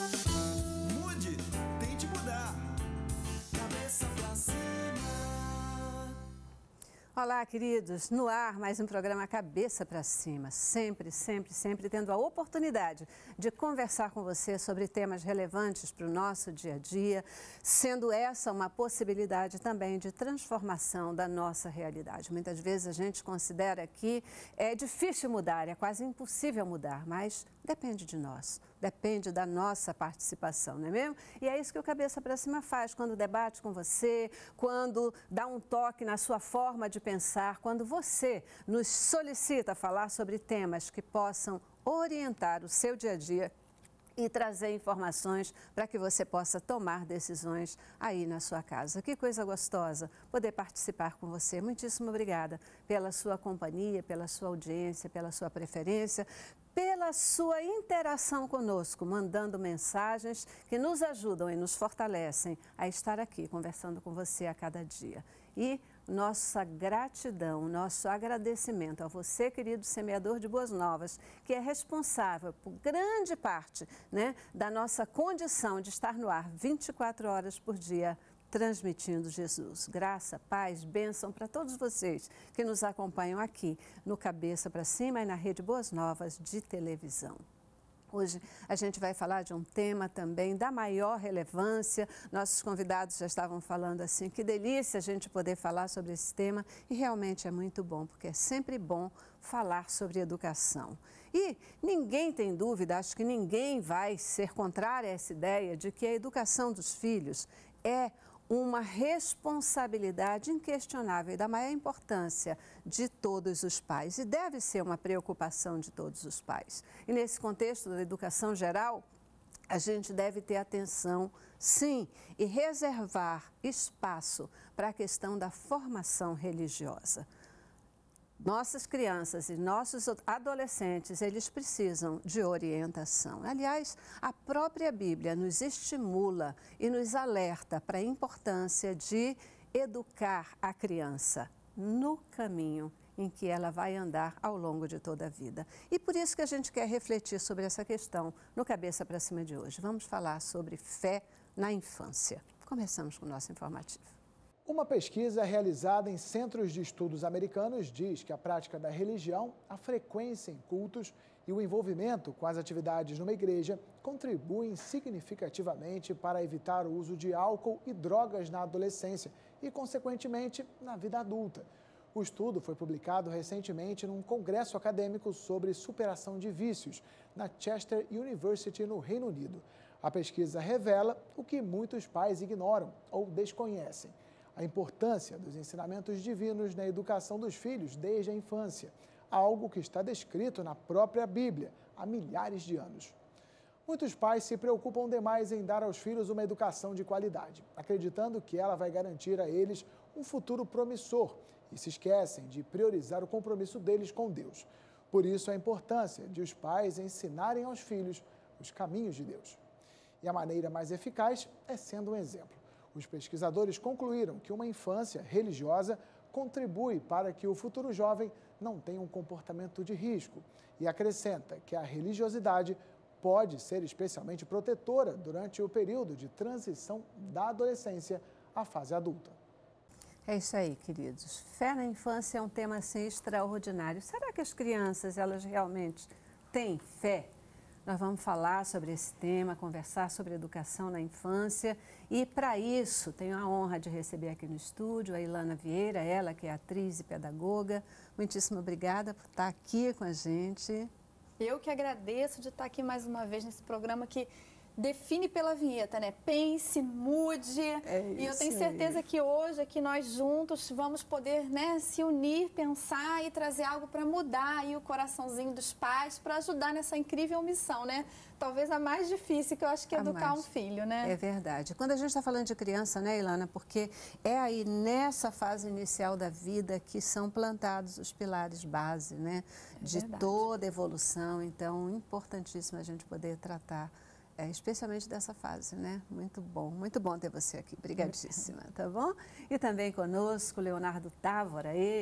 Mude, tente mudar. Cabeça pra cima. Olá, queridos. No ar, mais um programa Cabeça para Cima. Sempre, sempre, sempre tendo a oportunidade de conversar com você sobre temas relevantes para o nosso dia a dia, sendo essa uma possibilidade também de transformação da nossa realidade. Muitas vezes a gente considera que é difícil mudar, é quase impossível mudar, mas depende de nós. Depende da nossa participação, não é mesmo? E é isso que o Cabeça para Cima faz quando debate com você, quando dá um toque na sua forma de pensar, quando você nos solicita falar sobre temas que possam orientar o seu dia a dia e trazer informações para que você possa tomar decisões aí na sua casa. Que coisa gostosa poder participar com você. Muitíssimo obrigada pela sua companhia, pela sua audiência, pela sua preferência, pela sua interação conosco, mandando mensagens que nos ajudam e nos fortalecem a estar aqui conversando com você a cada dia. E nossa gratidão, nosso agradecimento a você, querido semeador de boas novas, que é responsável por grande parte, da nossa condição de estar no ar 24 horas por dia, transmitindo Jesus. Graça, paz, bênção para todos vocês que nos acompanham aqui no Cabeça para Cima e na Rede Boas Novas de televisão. Hoje a gente vai falar de um tema também da maior relevância. Nossos convidados já estavam falando assim, que delícia a gente poder falar sobre esse tema e realmente é muito bom, porque é sempre bom falar sobre educação. E ninguém tem dúvida, acho que ninguém vai ser contrário a essa ideia de que a educação dos filhos é uma responsabilidade inquestionável e da maior importância de todos os pais e deve ser uma preocupação de todos os pais. E nesse contexto da educação geral, a gente deve ter atenção, sim, e reservar espaço para a questão da formação religiosa. Nossas crianças e nossos adolescentes, eles precisam de orientação. Aliás, a própria Bíblia nos estimula e nos alerta para a importância de educar a criança no caminho em que ela vai andar ao longo de toda a vida. E por isso que a gente quer refletir sobre essa questão no Cabeça para Cima de hoje. Vamos falar sobre fé na infância. Começamos com o nosso informativo. Uma pesquisa realizada em centros de estudos americanos diz que a prática da religião, a frequência em cultos e o envolvimento com as atividades numa igreja contribuem significativamente para evitar o uso de álcool e drogas na adolescência e, consequentemente, na vida adulta. O estudo foi publicado recentemente num congresso acadêmico sobre superação de vícios na Chester University, no Reino Unido. A pesquisa revela o que muitos pais ignoram ou desconhecem: a importância dos ensinamentos divinos na educação dos filhos desde a infância, algo que está descrito na própria Bíblia há milhares de anos. Muitos pais se preocupam demais em dar aos filhos uma educação de qualidade, acreditando que ela vai garantir a eles um futuro promissor e se esquecem de priorizar o compromisso deles com Deus. Por isso, a importância de os pais ensinarem aos filhos os caminhos de Deus. E a maneira mais eficaz é sendo um exemplo. Os pesquisadores concluíram que uma infância religiosa contribui para que o futuro jovem não tenha um comportamento de risco e acrescenta que a religiosidade pode ser especialmente protetora durante o período de transição da adolescência à fase adulta. É isso aí, queridos. Fé na infância é um tema assim extraordinário. Será que as crianças, elas realmente têm fé? Nós vamos falar sobre esse tema, conversar sobre educação na infância e, para isso, tenho a honra de receber aqui no estúdio a Ilana Vieira, ela que é atriz e pedagoga. Muitíssimo obrigada por estar aqui com a gente. Eu que agradeço de estar aqui mais uma vez nesse programa que define pela vinheta, né? Pense, mude. E eu tenho certeza que hoje aqui nós juntos vamos poder, se unir, pensar e trazer algo para mudar aí o coraçãozinho dos pais, para ajudar nessa incrível missão, né? Talvez a mais difícil, que eu acho que é educar um filho, né? É verdade. Quando a gente está falando de criança, né, Ilana? Porque é aí nessa fase inicial da vida que são plantados os pilares base, né? De toda evolução. Então, importantíssimo a gente poder tratar especialmente dessa fase, né? Muito bom ter você aqui. Obrigadíssima, tá bom? E também conosco, Leonardo Távora, ele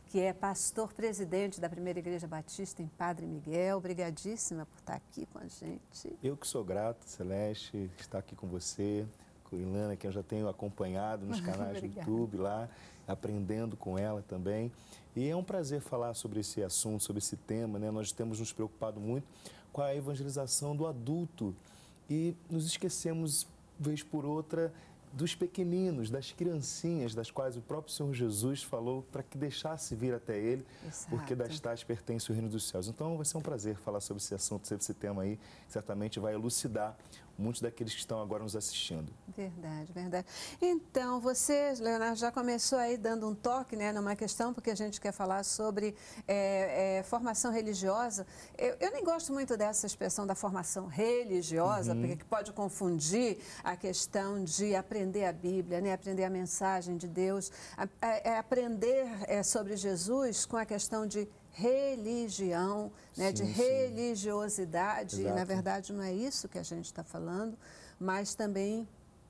que é pastor-presidente da Primeira Igreja Batista em Padre Miguel. Obrigadíssima por estar aqui com a gente. Eu que sou grato, Celeste, estar aqui com você, com a Ilana, que eu já tenho acompanhado nos canais do YouTube lá, aprendendo com ela também. E é um prazer falar sobre esse assunto, sobre esse tema, né? Nós temos nos preocupado muito com a evangelização do adulto e nos esquecemos, vez por outra, dos pequeninos, das criancinhas, das quais o próprio Senhor Jesus falou para que deixasse vir até Ele, Exato. porque das tais pertence o reino dos céus. Então vai ser um prazer falar sobre esse assunto, sobre esse tema aí, que certamente vai elucidar muitos daqueles que estão agora nos assistindo. Verdade, verdade. Então, você, Leonardo, já começou aí dando um toque, né, numa questão, porque a gente quer falar sobre formação religiosa. Eu nem gosto muito dessa expressão da formação religiosa, porque pode confundir a questão de aprender a Bíblia, né, aprender a mensagem de Deus, aprender sobre Jesus com a questão de religião, né, de religiosidade, e na verdade não é isso que a gente está falando, mas também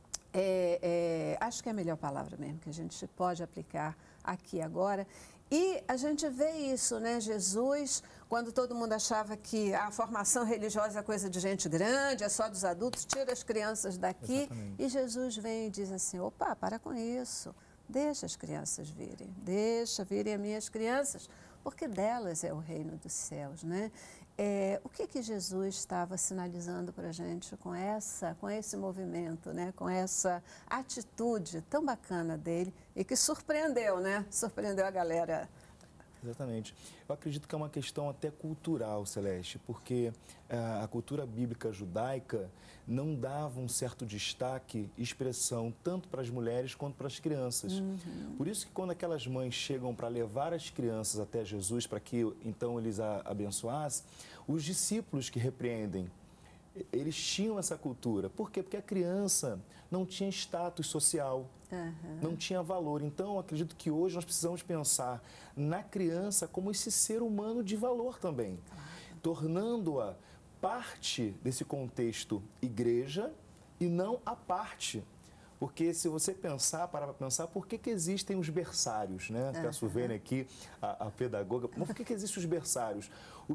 acho que é a melhor palavra mesmo que a gente pode aplicar aqui agora. E a gente vê isso, né? Jesus, quando todo mundo achava que a formação religiosa é coisa de gente grande, é só dos adultos, tira as crianças daqui. Exatamente. E Jesus vem e diz assim, opa, para com isso, deixa as crianças virem, deixa virem as minhas crianças, porque delas é o reino dos céus, né? O que Jesus estava sinalizando para a gente com esse movimento, né? Com essa atitude tão bacana dele e que surpreendeu, né? Surpreendeu a galera. Exatamente. Eu acredito que é uma questão até cultural, Celeste, porque a cultura bíblica judaica não dava um certo destaque e expressão tanto para as mulheres quanto para as crianças. Por isso que quando aquelas mães chegam para levar as crianças até Jesus, para que então eles a abençoassem, os discípulos que repreendem, eles tinham essa cultura. Por quê? Porque a criança não tinha status social, não tinha valor. Então, eu acredito que hoje nós precisamos pensar na criança como esse ser humano de valor também, tornando-a parte desse contexto igreja e não a parte. Porque se você parar para pensar, por que existem os berçários, né? Peço vendo aqui a pedagoga, mas por que existem os berçários?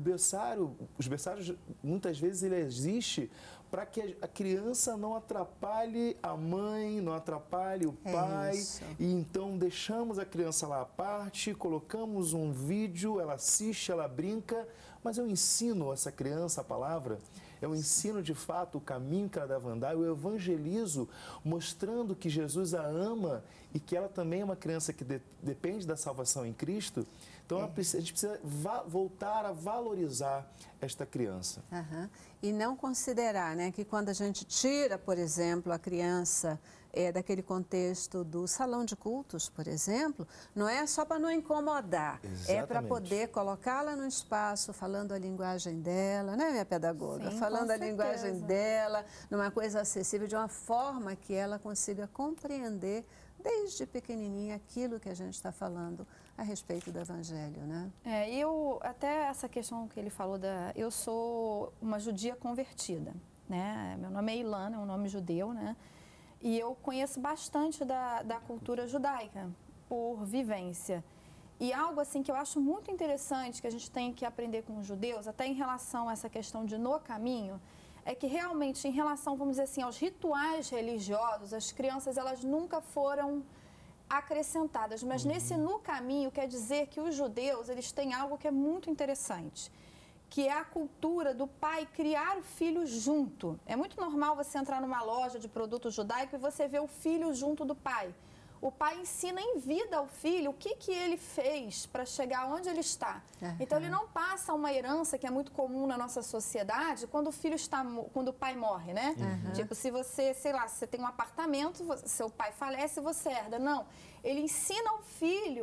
Os berçários, muitas vezes, ele existe para que a criança não atrapalhe a mãe, não atrapalhe o pai. E então deixamos a criança lá à parte, colocamos um vídeo, ela assiste, ela brinca, mas eu ensino essa criança a palavra. Eu ensino, de fato, o caminho que ela deve andar, eu evangelizo, mostrando que Jesus a ama e que ela também é uma criança que depende da salvação em Cristo. Então, a gente precisa voltar a valorizar esta criança. E não considerar, né, que quando a gente tira, por exemplo, a criança daquele contexto do salão de cultos, por exemplo, não é só para não incomodar, é para poder colocá-la no espaço, falando a linguagem dela, né, minha pedagoga? Sim, falando a linguagem dela, numa coisa acessível, de uma forma que ela consiga compreender desde pequenininha aquilo que a gente está falando a respeito do Evangelho, né? Até essa questão que ele falou, eu sou uma judia convertida, né? Meu nome é Ilana, é um nome judeu, né? E eu conheço bastante da cultura judaica, por vivência. E algo assim que eu acho muito interessante, que a gente tem que aprender com os judeus, até em relação a essa questão de no caminho, é que realmente em relação, vamos dizer assim, aos rituais religiosos, as crianças elas nunca foram acrescentadas. Mas nesse no caminho quer dizer que os judeus eles têm algo que é muito interessante, que é a cultura do pai criar o filho junto. É muito normal você entrar numa loja de produto judaico e você ver o filho junto do pai. O pai ensina em vida ao filho o que ele fez para chegar onde ele está. Então, ele não passa uma herança que é muito comum na nossa sociedade quando o pai morre, né? Tipo, se você, sei lá, se você tem um apartamento, seu pai falece e você herda. Não, ele ensina ao filho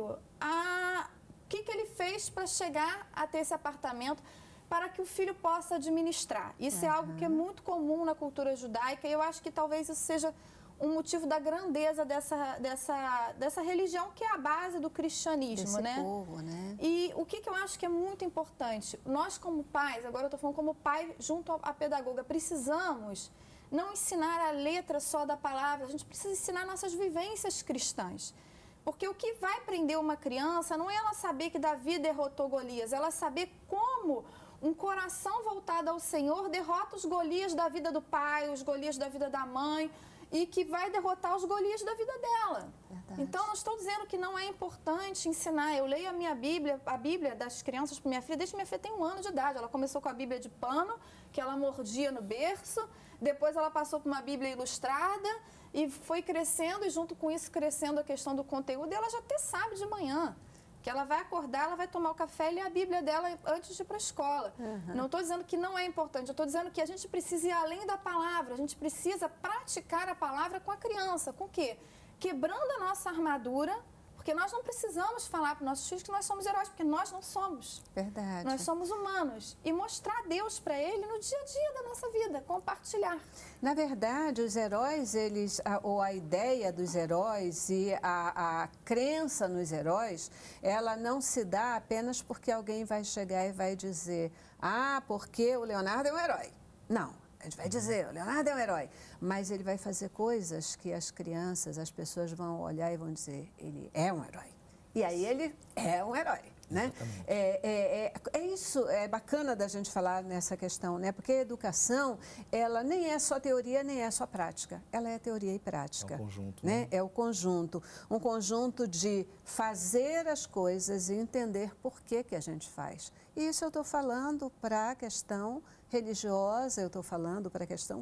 o que ele fez para chegar a ter esse apartamento, para que o filho possa administrar. Isso é algo que é muito comum na cultura judaica e eu acho que talvez isso seja um motivo da grandeza dessa religião que é a base do cristianismo, né? Povo, né? E o que eu acho que é muito importante, nós como pais, agora eu estou falando como pai junto à pedagoga, precisamos não ensinar a letra só da palavra, a gente precisa ensinar nossas vivências cristãs. Porque o que vai prender uma criança não é ela saber que Davi derrotou Golias, ela saber como um coração voltado ao Senhor derrota os Golias da vida do pai, os Golias da vida da mãe, e que vai derrotar os Golias da vida dela. Verdade. Então, não estou dizendo que não é importante ensinar. Eu leio a Bíblia das crianças para minha filha, desde que minha filha tem 1 ano de idade. Ela começou com a Bíblia de pano, que ela mordia no berço, depois ela passou por uma Bíblia ilustrada e foi crescendo, e junto com isso crescendo a questão do conteúdo, e ela já até sabe de manhã. Que ela vai acordar, ela vai tomar o café e ler a Bíblia dela antes de ir para a escola. Não estou dizendo que não é importante, eu estou dizendo que a gente precisa ir além da palavra, a gente precisa praticar a palavra com a criança. Com o quê? Quebrando a nossa armadura, porque nós não precisamos falar para os nossos filhos que nós somos heróis, porque nós não somos. Verdade. Nós somos humanos. E mostrar Deus para ele no dia a dia da nossa vida, compartilhar. Na verdade, os heróis, ou a ideia dos heróis e a crença nos heróis, ela não se dá apenas porque alguém vai chegar e vai dizer, porque o Leonardo é um herói. Não, a gente vai dizer, o Leonardo é um herói. Mas ele vai fazer coisas que as crianças, as pessoas vão olhar e vão dizer, ele é um herói. E aí ele é um herói. Né? Isso é bacana da gente falar nessa questão, né? Porque a educação, ela nem é só teoria, nem é só prática. Ela é teoria e prática. É o conjunto. Né? É o conjunto. Um conjunto de fazer as coisas e entender por que a gente faz. E isso eu estou falando para a questão religiosa, eu estou falando para a questão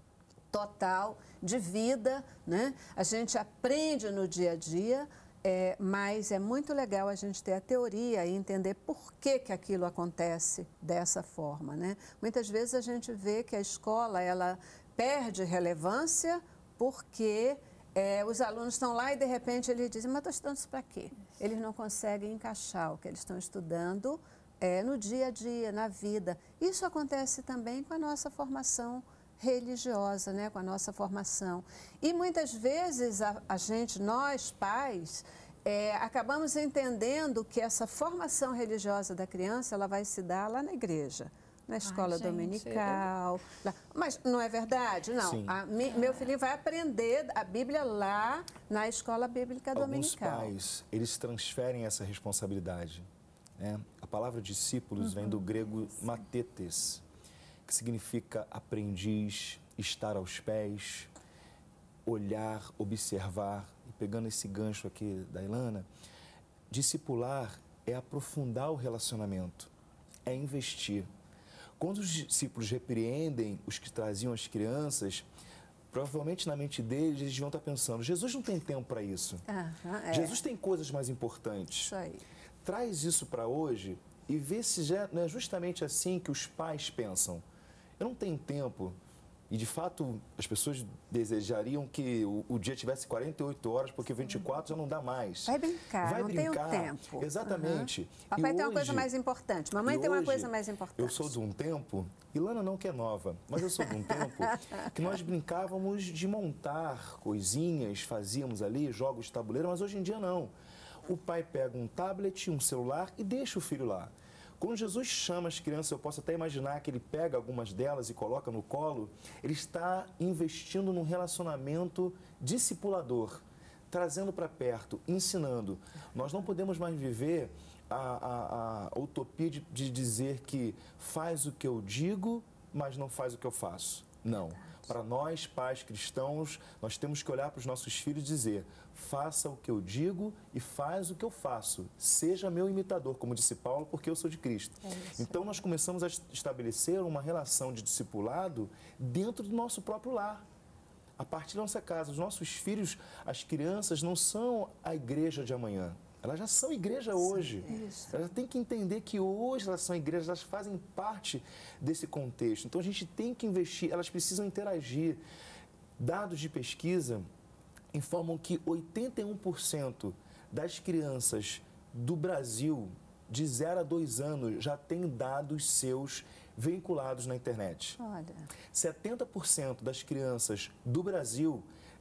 total de vida, né? A gente aprende no dia a dia, mas é muito legal a gente ter a teoria e entender por que aquilo acontece dessa forma, né? Muitas vezes a gente vê que a escola, ela perde relevância porque os alunos estão lá e de repente eles dizem, mas estou estudando isso para quê? Eles não conseguem encaixar o que eles estão estudando no dia a dia, na vida. Isso acontece também com a nossa formação religiosa, né, com a nossa formação. E muitas vezes a gente, nós pais, acabamos entendendo que essa formação religiosa da criança, ela vai se dar lá na igreja, na escola dominical. Mas não é verdade? Não. Meu filhinho vai aprender a Bíblia lá na escola bíblica dominical. Alguns pais, eles transferem essa responsabilidade. Né? A palavra discípulos vem do grego matetes, que significa aprendiz, estar aos pés, olhar, observar. E pegando esse gancho aqui da Ilana, discipular é aprofundar o relacionamento, é investir. Quando os discípulos repreendem os que traziam as crianças, provavelmente na mente deles, eles vão estar pensando, Jesus não tem tempo para isso. Jesus tem coisas mais importantes. Isso aí. Traz isso para hoje e vê se já não é justamente assim que os pais pensam. Eu não tenho tempo. E, de fato, as pessoas desejariam que o dia tivesse 48 horas, porque 24 já não dá mais. Vai brincar, não tem o tempo. Exatamente. Papai tem uma coisa mais importante, mamãe tem uma coisa mais importante. Eu sou de um tempo, Ilana não que é nova, mas eu sou de um tempo que nós brincávamos de montar coisinhas, fazíamos ali jogos de tabuleiro, mas hoje em dia não. O pai pega um tablet, um celular e deixa o filho lá. Quando Jesus chama as crianças, eu posso até imaginar que ele pega algumas delas e coloca no colo, ele está investindo num relacionamento discipulador, trazendo para perto, ensinando. Nós não podemos mais viver a utopia de dizer que faz o que eu digo, mas não faz o que eu faço. Não. Para nós, pais cristãos, nós temos que olhar para os nossos filhos e dizer, faça o que eu digo e faz o que eu faço. Seja meu imitador, como disse Paulo, porque eu sou de Cristo. Então, nós começamos a estabelecer uma relação de discipulado dentro do nosso próprio lar. A partir da nossa casa, os nossos filhos, as crianças, não são a igreja de amanhã. Elas já são igreja hoje. Elas têm que entender que hoje elas são igrejas, elas fazem parte desse contexto. Então, a gente tem que investir, elas precisam interagir. Dados de pesquisa informam que 81% das crianças do Brasil de 0 a 2 anos já têm dados seus vinculados na internet. Olha. 70% das crianças do Brasil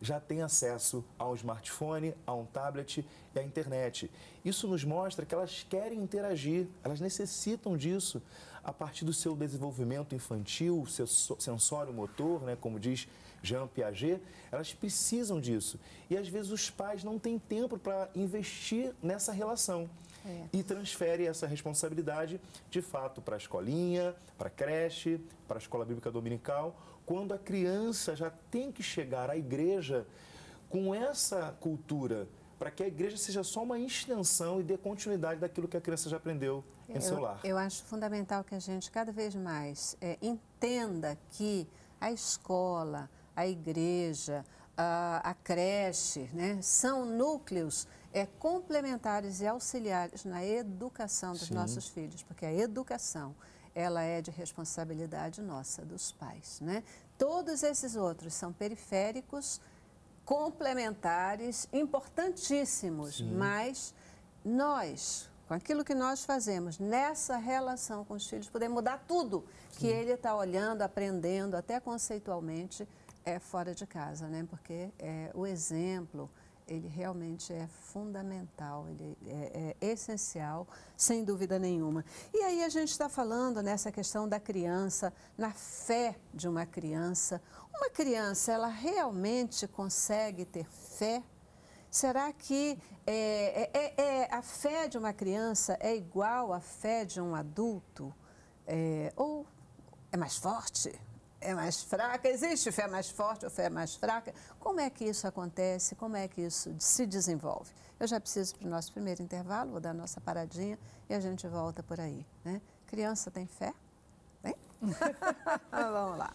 já têm acesso a um smartphone, a um tablet e à internet. Isso nos mostra que elas querem interagir, elas necessitam disso a partir do seu desenvolvimento infantil, seu sensório-motor, né, como diz Jean Piaget, elas precisam disso. E às vezes os pais não têm tempo para investir nessa relação. E transfere essa responsabilidade, de fato, para a escolinha, para a creche, para a escola bíblica dominical, quando a criança já tem que chegar à igreja com essa cultura, para que a igreja seja só uma extensão e dê continuidade daquilo que a criança já aprendeu em seu lar. Eu acho fundamental que a gente cada vez mais entenda que a escola, a igreja, a creche, né, são núcleos complementares e auxiliares na educação dos nossos filhos, porque a educação, ela é de responsabilidade nossa, dos pais, né? Todos esses outros são periféricos, complementares, importantíssimos, mas nós, com aquilo que nós fazemos nessa relação com os filhos, podemos mudar tudo que ele está olhando, aprendendo, até conceitualmente, fora de casa, né? Porque o exemplo, ele realmente é fundamental, ele é essencial, sem dúvida nenhuma. E aí a gente está falando nessa questão da criança, na fé de uma criança. Uma criança, ela realmente consegue ter fé? Será que a fé de uma criança é igual à fé de um adulto? Ou é mais forte? É mais fraca? Existe fé mais forte ou fé mais fraca? Como é que isso acontece? Como é que isso se desenvolve? Eu já preciso para o nosso primeiro intervalo, vou dar a nossa paradinha e a gente volta por aí, né? Criança tem fé? Tem? Vamos lá.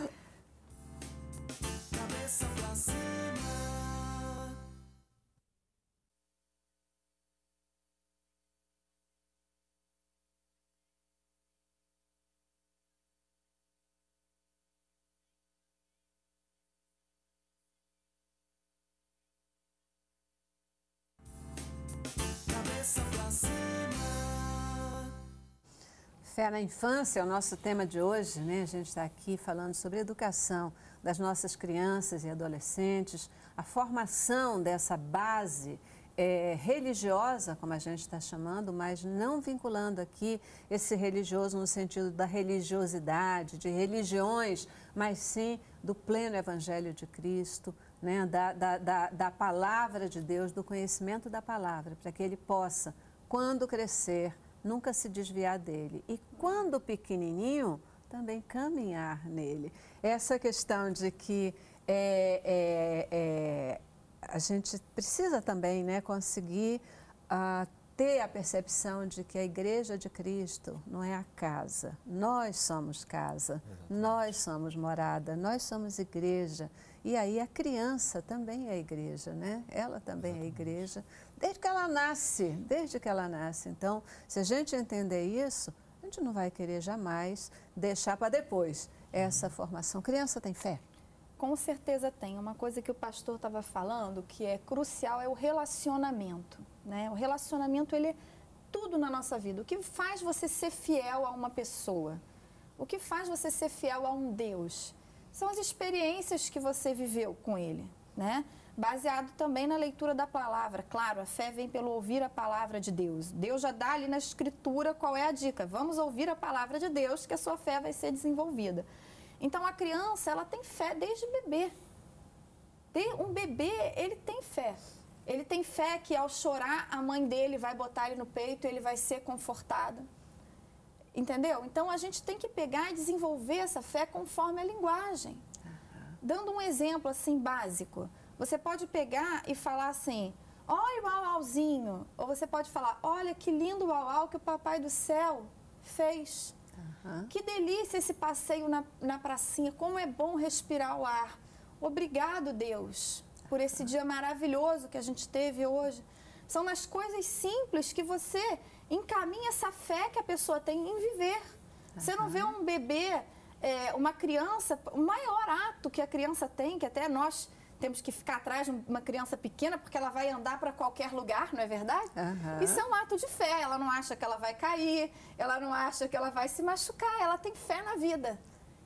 Cabeça pra cima. Cabeça pra cima. Fé na infância é o nosso tema de hoje, né? A gente está aqui falando sobre a educação das nossas crianças e adolescentes, a formação dessa base religiosa, como a gente está chamando, mas não vinculando aqui esse religioso no sentido da religiosidade, de religiões, mas sim do pleno Evangelho de Cristo, né? Da palavra de Deus, do conhecimento da palavra, para que ele possa, quando crescer, nunca se desviar dele. E quando pequenininho, também caminhar nele. Essa questão de que a gente precisa também, né, conseguir ter a percepção de que a Igreja de Cristo não é a casa. Nós somos casa, nós somos morada, nós somos igreja. E aí a criança também é igreja, né? Ela também é igreja, desde que ela nasce. Então, se a gente entender isso, a gente não vai querer jamais deixar para depois essa formação. Criança tem fé? Com certeza tem. Uma coisa que o pastor estava falando que é crucial é o relacionamento, né? O relacionamento, ele é tudo na nossa vida. O que faz você ser fiel a uma pessoa? O que faz você ser fiel a um Deus? São as experiências que você viveu com Ele, né? Baseado também na leitura da palavra. Claro, a fé vem pelo ouvir a palavra de Deus. Deus já dá ali na Escritura qual é a dica. Vamos ouvir a palavra de Deus que a sua fé vai ser desenvolvida. Então, a criança, ela tem fé desde bebê. Um bebê, ele tem fé. Ele tem fé que ao chorar, a mãe dele vai botar ele no peito e ele vai ser confortado. Entendeu? Então, a gente tem que pegar e desenvolver essa fé conforme a linguagem. Dando um exemplo, assim, básico. Você pode pegar e falar assim, olha o uauzinho. Ou você pode falar, olha que lindo uau que o Papai do Céu fez. Que delícia esse passeio na pracinha, como é bom respirar o ar. Obrigado, Deus, por esse dia maravilhoso que a gente teve hoje. São nas coisas simples que você encaminha essa fé que a pessoa tem em viver. Você não vê um bebê, uma criança, o maior ato que a criança tem, que até nós temos que ficar atrás de uma criança pequena porque ela vai andar para qualquer lugar, não é verdade? Isso é um ato de fé. Ela não acha que ela vai cair, ela não acha que ela vai se machucar, ela tem fé na vida.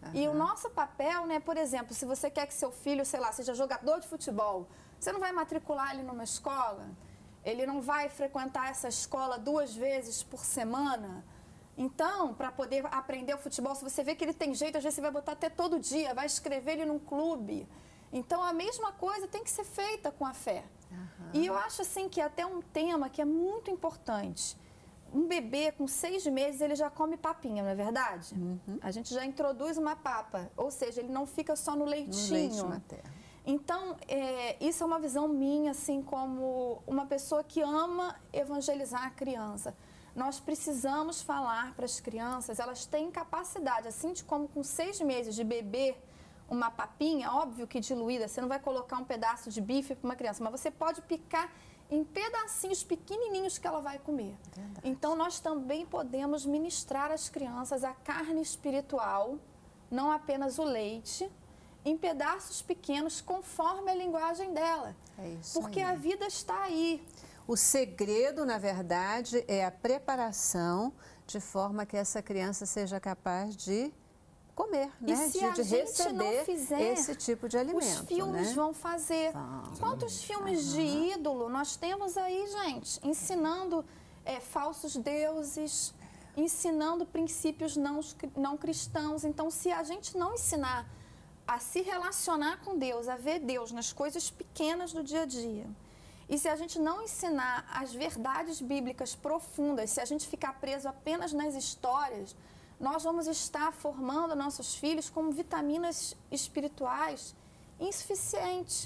E o nosso papel, né, por exemplo, se você quer que seu filho, sei lá, seja jogador de futebol, você não vai matricular ele numa escola? Ele não vai frequentar essa escola 2 vezes por semana? Então, para poder aprender o futebol, se você vê que ele tem jeito, às vezes você vai botar até todo dia, vai escrever ele num clube. Então, a mesma coisa tem que ser feita com a fé. E eu acho assim que até um tema que é muito importante. Um bebê com 6 meses, ele já come papinha, não é verdade? A gente já introduz uma papa, ou seja, ele não fica só no leitinho. No leite materno. Então, isso é uma visão minha, assim, como uma pessoa que ama evangelizar a criança. Nós precisamos falar para as crianças, elas têm capacidade, assim como com 6 meses de beber uma papinha, óbvio que diluída, você não vai colocar um pedaço de bife para uma criança, mas você pode picar em pedacinhos pequenininhos que ela vai comer. Verdade. Então, nós também podemos ministrar às crianças a carne espiritual, não apenas o leite, em pedaços pequenos, conforme a linguagem dela. É isso porque aí. a vida está aí. O segredo, na verdade, é a preparação de forma que essa criança seja capaz de comer, E né? se a de gente não receber fizer, esse tipo de alimento. os filmes né? vão fazer. Vão. Quantos filmes de ídolo nós temos aí, gente? Ensinando falsos deuses, ensinando princípios não cristãos. Então, se a gente não ensinar a se relacionar com Deus, a ver Deus nas coisas pequenas do dia a dia, e se a gente não ensinar as verdades bíblicas profundas, se a gente ficar preso apenas nas histórias, nós vamos estar formando nossos filhos com vitaminas espirituais insuficientes.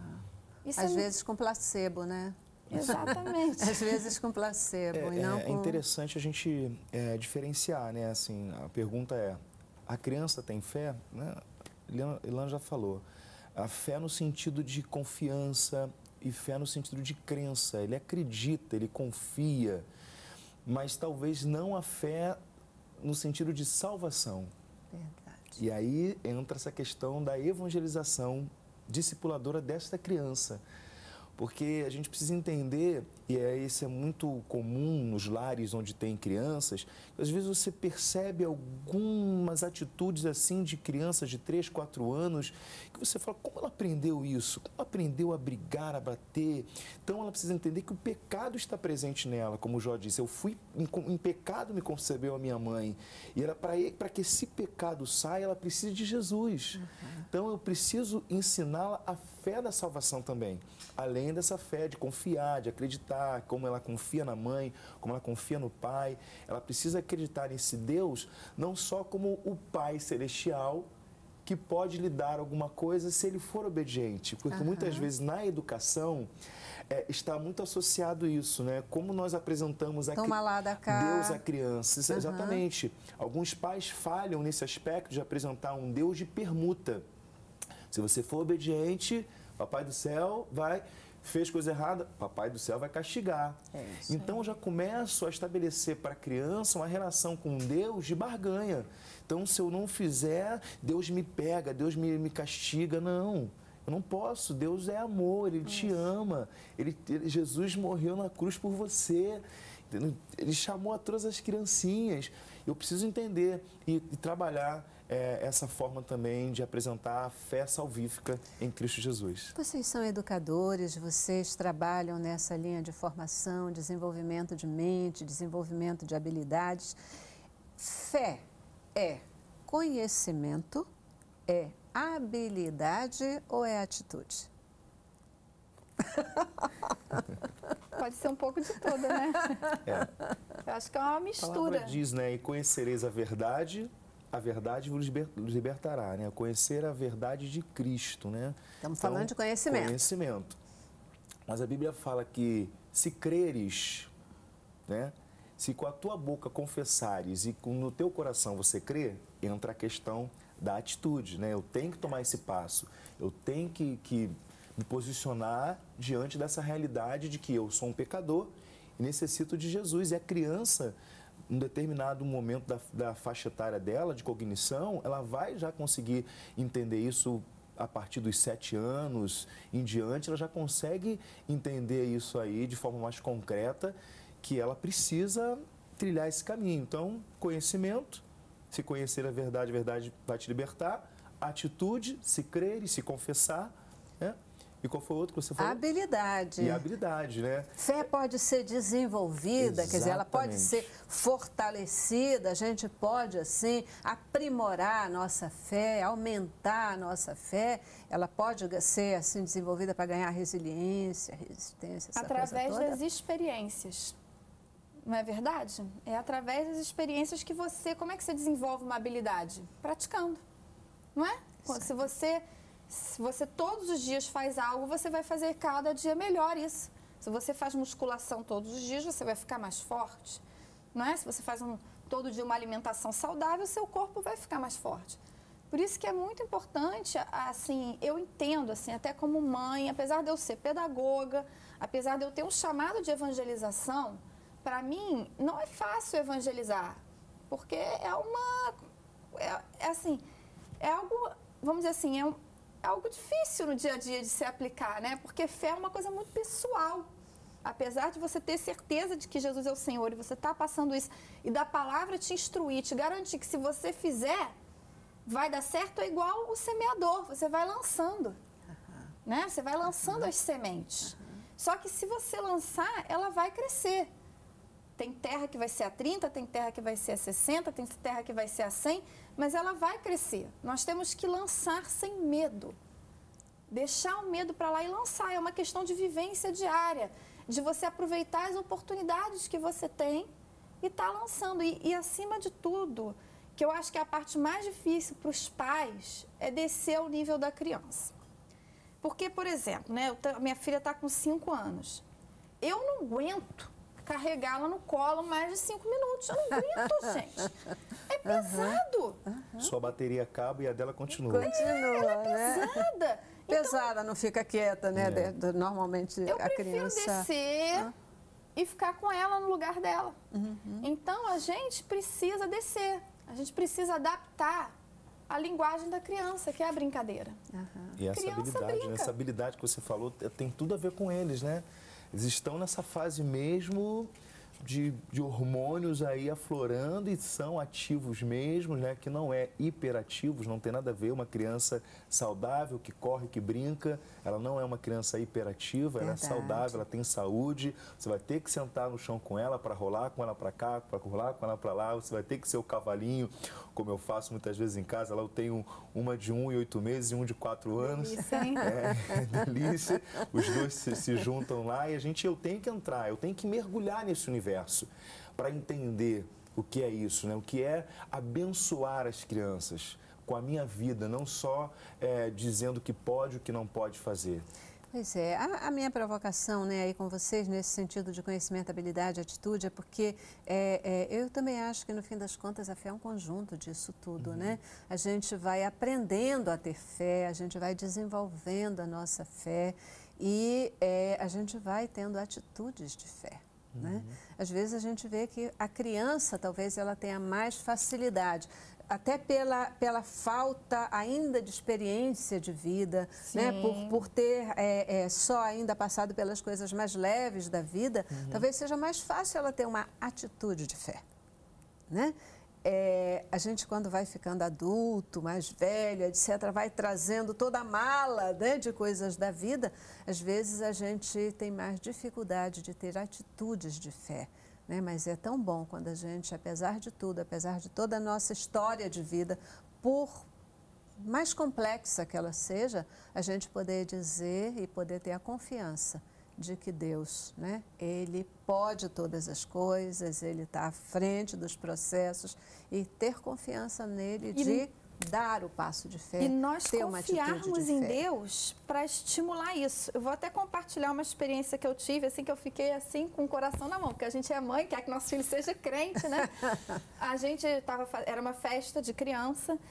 Isso Às vezes com placebo, né? Exatamente. Às vezes com placebo e não É com... interessante a gente diferenciar, né? Assim, a pergunta é, a criança tem fé? Né? Ilan já falou. A fé no sentido de confiança e fé no sentido de crença. Ele acredita, ele confia, mas talvez não a fé no sentido de salvação. Verdade. E aí entra essa questão da evangelização discipuladora desta criança. Porque a gente precisa entender, e isso é muito comum nos lares onde tem crianças, que às vezes você percebe algumas atitudes assim de crianças de 3, 4 anos, que você fala, como ela aprendeu isso? Como ela aprendeu a brigar, a bater? Então ela precisa entender que o pecado está presente nela, como o Jó disse, eu fui em pecado me concebeu a minha mãe. E para que esse pecado saia, ela precisa de Jesus. Então eu preciso ensiná-la a fé da salvação também, além dessa fé de confiar, de acreditar, como ela confia na mãe, como ela confia no pai. Ela precisa acreditar nesse Deus não só como o Pai Celestial que pode lhe dar alguma coisa se ele for obediente, porque muitas vezes na educação está muito associado isso, né? Como nós apresentamos Toma lá da cá. Deus à criança. Exatamente. Alguns pais falham nesse aspecto de apresentar um Deus de permuta. Se você for obediente, Papai do Céu fez coisa errada, Papai do Céu vai castigar. Então, eu já começo a estabelecer para a criança uma relação com Deus de barganha. Então, se eu não fizer, Deus me pega, Deus me castiga. Não, eu não posso. Deus é amor, Ele te ama. Jesus morreu na cruz por você. Ele chamou a todas as criancinhas. Eu preciso entender e trabalhar essa forma também de apresentar a fé salvífica em Cristo Jesus. Vocês são educadores, vocês trabalham nessa linha de formação, desenvolvimento de mente, desenvolvimento de habilidades. Fé é conhecimento, é habilidade ou é atitude? Pode ser um pouco de tudo, né? Eu acho que é uma A mistura. palavra diz, né? E conhecereis a verdade vos libertará, né? Conhecer a verdade de Cristo, né? Estamos falando de conhecimento. Conhecimento. Mas a Bíblia fala que se creres, né? Se com a tua boca confessares e no teu coração você crê, entra a questão da atitude, né? Eu tenho que tomar esse passo, eu tenho que me posicionar diante dessa realidade de que eu sou um pecador e necessito de Jesus. E a criança, em determinado momento da faixa etária dela, de cognição, ela vai já conseguir entender isso a partir dos 7 anos em diante, ela já consegue entender isso aí de forma mais concreta, que ela precisa trilhar esse caminho. Então, conhecimento, Se conhecer a verdade vai te libertar. Atitude, se crer e se confessar, né? E qual foi o outro que você falou? Habilidade. E habilidade, né? Fé pode ser desenvolvida, quer dizer, ela pode ser fortalecida, a gente pode, assim, aprimorar a nossa fé, aumentar a nossa fé, ela pode ser, assim, desenvolvida para ganhar resiliência, resistência, essa através coisa toda. das experiências. Não é verdade? É através das experiências que você... Como é que você desenvolve uma habilidade? Praticando, não é? Se você todos os dias faz algo, você vai fazer cada dia melhor isso. Se você faz musculação todos os dias, você vai ficar mais forte, não é? Se você faz todo dia uma alimentação saudável, seu corpo vai ficar mais forte. Por isso que é muito importante, assim, eu entendo, assim, até como mãe, apesar de eu ser pedagoga, apesar de eu ter um chamado de evangelização, para mim não é fácil evangelizar, porque é algo, vamos dizer assim, é algo difícil no dia a dia de se aplicar, né? Porque fé é uma coisa muito pessoal. Apesar de você ter certeza de que Jesus é o Senhor e você está passando isso e da palavra te instruir, te garantir que se você fizer, vai dar certo, é igual o semeador, você vai lançando, né? Você vai lançando as sementes. Só que se você lançar, ela vai crescer. Tem terra que vai ser a 30, tem terra que vai ser a 60, tem terra que vai ser a 100, mas ela vai crescer. Nós temos que lançar sem medo. Deixar o medo para lá e lançar. É uma questão de vivência diária, de você aproveitar as oportunidades que você tem e estar lançando. E acima de tudo, que eu acho que é a parte mais difícil para os pais é descer ao nível da criança. Porque, por exemplo, né, minha filha está com 5 anos. Eu não aguento carregá-la no colo mais de 5 minutos. Eu não aguento, gente. É pesado. Sua bateria acaba e a dela continua. Continua, né? Pesada. Pesada, não fica quieta, né? Normalmente Eu a criança... prefiro descer e ficar com ela no lugar dela. Então, a gente precisa descer. A gente precisa adaptar a linguagem da criança, que é a brincadeira. E essa habilidade, né? Essa habilidade que você falou tem tudo a ver com eles, né? Eles estão nessa fase mesmo de hormônios aí aflorando e são ativos mesmo, né? Que não é hiperativos, não tem nada a ver. Uma criança saudável, que corre, que brinca, ela não é uma criança hiperativa, ela é saudável, ela tem saúde. Você vai ter que sentar no chão com ela para rolar com ela para cá, para rolar com ela para lá. Você vai ter que ser o cavalinho, como eu faço muitas vezes em casa. Lá eu tenho uma de 1 e 8 meses e um de 4 anos. Delícia, hein? Delícia. Os dois se juntam lá e eu tenho que entrar, eu tenho que mergulhar nesse universo para entender o que é isso, né? O que é abençoar as crianças com a minha vida, não só dizendo o que pode e o que não pode fazer. Pois é, a minha provocação, né, aí com vocês nesse sentido de conhecimento, habilidade, atitude, é porque eu também acho que no fim das contas a fé é um conjunto disso tudo, né? A gente vai aprendendo a ter fé, a gente vai desenvolvendo a nossa fé e a gente vai tendo atitudes de fé. Né? Às vezes a gente vê que a criança talvez ela tenha mais facilidade, até pela falta ainda de experiência de vida, né? Por ter só ainda passado pelas coisas mais leves da vida, talvez seja mais fácil ela ter uma atitude de fé. Né? A gente, quando vai ficando adulto, mais velho, etc., vai trazendo toda a mala, né, de coisas da vida, às vezes a gente tem mais dificuldade de ter atitudes de fé. Né? Mas é tão bom quando a gente, apesar de tudo, apesar de toda a nossa história de vida, por mais complexa que ela seja, a gente poder dizer e poder ter a confiança de que Deus, né, Ele pode todas as coisas, Ele está à frente dos processos e ter confiança nele de dar o passo de fé, e nós ter uma atitude de confiarmos fé. em Deus para estimular isso. Eu vou até compartilhar uma experiência que eu tive, assim, que eu fiquei assim com o coração na mão, porque a gente é mãe, quer que nosso filho seja crente, né? A gente era uma festa de criança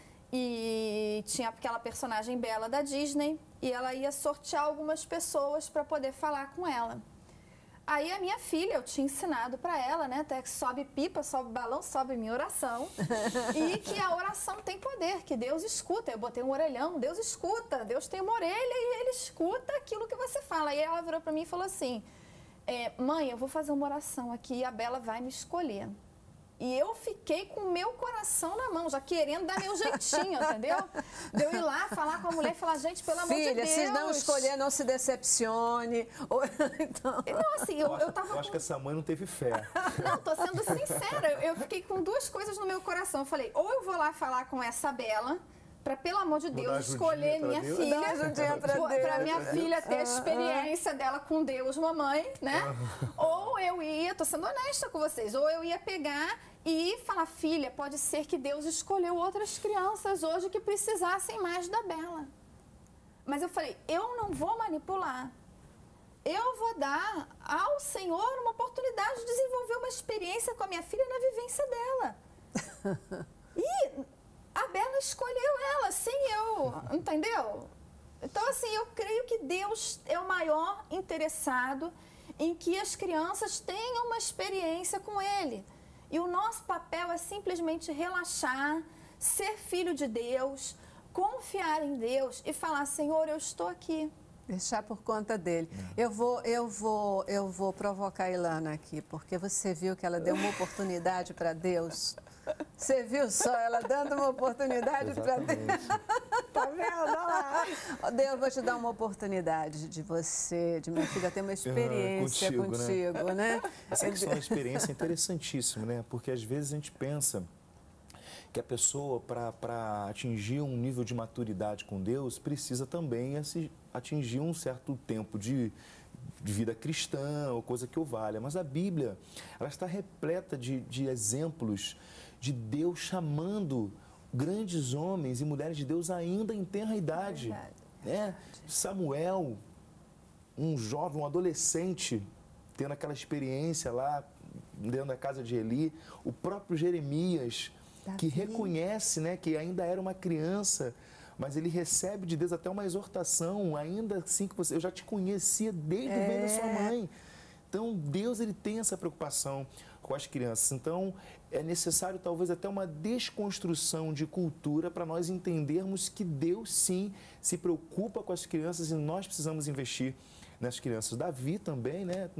e tinha aquela personagem Bela da Disney e ela ia sortear algumas pessoas para poder falar com ela. Aí a minha filha, eu tinha ensinado para ela, né, até que sobe pipa, sobe balão, sobe minha oração e que a oração tem poder, que Deus escuta. Eu botei um orelhão, Deus escuta, Deus tem uma orelha e Ele escuta aquilo que você fala. Aí ela virou para mim e falou assim, mãe, eu vou fazer uma oração aqui e a Bela vai me escolher. E eu fiquei com o meu coração na mão, já querendo dar meu jeitinho, entendeu? De eu ir lá falar com a mulher e falar, gente, pelo amor de Deus. Filha, se não escolher, não se decepcione. Então... Não, assim, eu tava... Eu acho que essa mãe não teve fé. Não, tô sendo sincera, eu fiquei com duas coisas no meu coração. Eu falei, ou eu vou lá falar com essa Bela, para, pelo amor de Deus, escolher minha filha, para minha filha ter a experiência dela com Deus, mamãe, né? Ou eu ia, tô sendo honesta com vocês, ou eu ia pegar e falar, filha, pode ser que Deus escolheu outras crianças hoje que precisassem mais da Bela. Mas eu falei, eu não vou manipular. Eu vou dar ao Senhor uma oportunidade de desenvolver uma experiência com a minha filha na vivência dela. E a Bela escolheu ela, sem eu, entendeu? Então, assim, eu creio que Deus é o maior interessado em que as crianças tenham uma experiência com Ele. E o nosso papel é simplesmente relaxar, ser filho de Deus, confiar em Deus e falar, Senhor, eu estou aqui. Deixar por conta dele. Eu vou provocar a Ilana aqui, porque você viu que ela deu uma oportunidade para Deus. Você viu só ela dando uma oportunidade para Deus? Tá vendo? Olha lá. Deus, vou te dar uma oportunidade de você, de minha filha, ter uma experiência contigo, né? Essa questão da experiência é interessantíssima, né? Porque às vezes a gente pensa que a pessoa, para atingir um nível de maturidade com Deus, precisa também atingir um certo tempo de vida cristã, ou coisa que o valha. Mas a Bíblia, ela está repleta de exemplos de Deus chamando grandes homens e mulheres de Deus ainda em tenra idade. Né? Samuel, um jovem, um adolescente, tendo aquela experiência lá dentro da casa de Eli. O próprio Jeremias, que reconhece, né, que ainda era uma criança, mas ele recebe de Deus até uma exortação, ainda assim que eu já te conhecia desde o ventre da sua mãe. Então, Deus, ele tem essa preocupação com as crianças. Então, é necessário talvez até uma desconstrução de cultura para nós entendermos que Deus, sim, se preocupa com as crianças e nós precisamos investir nas crianças. Davi também, né,